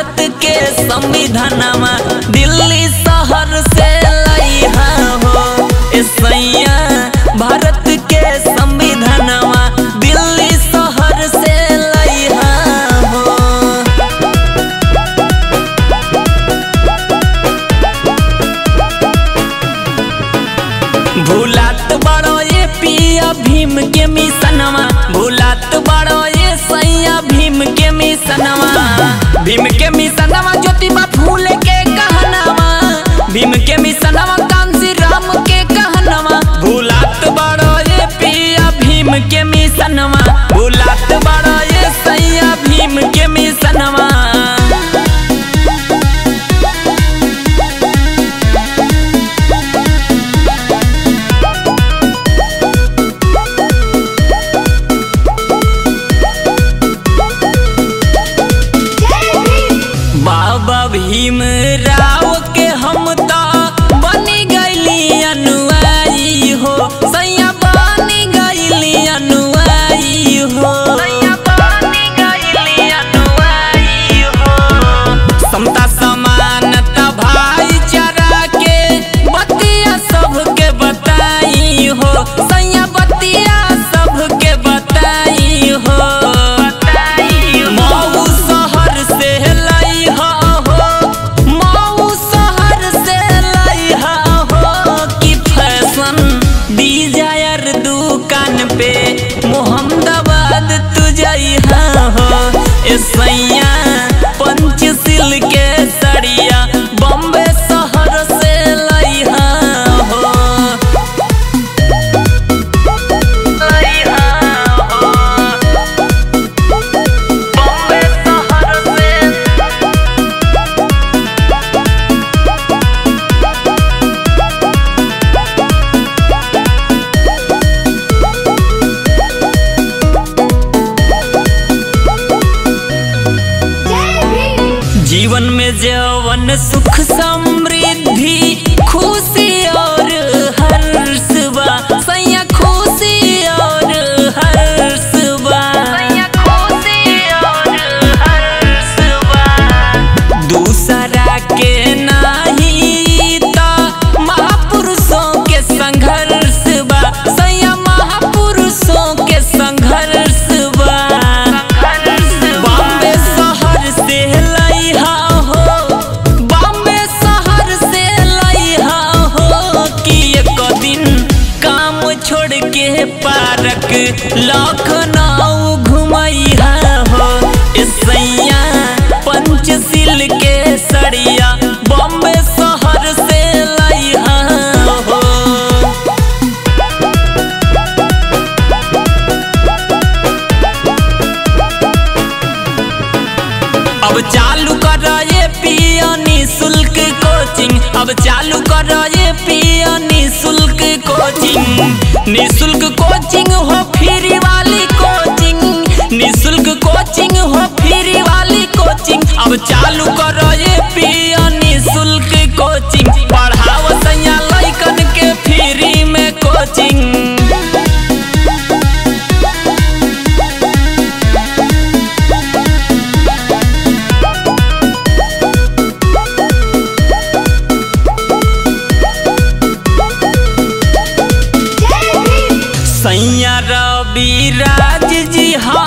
भारत के संविधानमा दिल्ली शहर से लइहा हो सैया। भारत के संविधानमा दिल्ली शहर से लइहा हो। भूलात बड़ो ये पिया भीम के मिशनवा, भूलात बड़ो ये सैया भीम के मिशनवा। भीम के मिशनवा ज्योतिबा फूले के कहनवा, भीम के मिशनवा कांसी राम के कहनवा। भूलात बड़ो ये पिया भीम के मिशनवा, भूलात बड़ो ये सैया भीम के मिशनवा। बाबा भीम राव के हम तो बनी गईली अनुयायी हो सैया, बनी गईली अनुयायी हो सैया, बनी गईली अनुयायी हो। समता समानता भाईचारा के बतिया सबके बताई हो सैया, बतिया सबके बताई हो। मोहम्मदाबाद तू जाइहा हो सैया, पंचशील के सड़िया बॉम्बे शहर से लइहा हो। लइहा हो बॉम्बे शहर से। जीवन में जवन सुख समृद्धि खुशी और हर्ष बा सैया, खुशी और हर्ष बा सैया, खुशी और हर्ष बा। दूसरा के नाही ता महापुरुषों के संघर्ष बा सैया, महापुरुषों के संघर्ष बा। बॉम्बे शहर से लइहा हो, बॉम्बे शहर से लइहा हो कि एक दिन काम छोड़ के पार्क लखनऊ घुमैहा हो सैया, पंचशील के सड़िया बॉम्बे शहर से लइहा हो। अब चालू करो ये पिया निःशुल्क कोचिंग, अब चालू करो ये पिया निःशुल्क कोचिंग। निःशुल्क कोचिंग हो फ्री वाली कोचिंग, निःशुल्क कोचिंग हो फ्री वाली कोचिंग। अब चालू करो ये पिया निःशुल्क कोचिंग, पढ़ाओ सैया लइकन के फ्री में कोचिंग। सैया रवि राज जी हाँ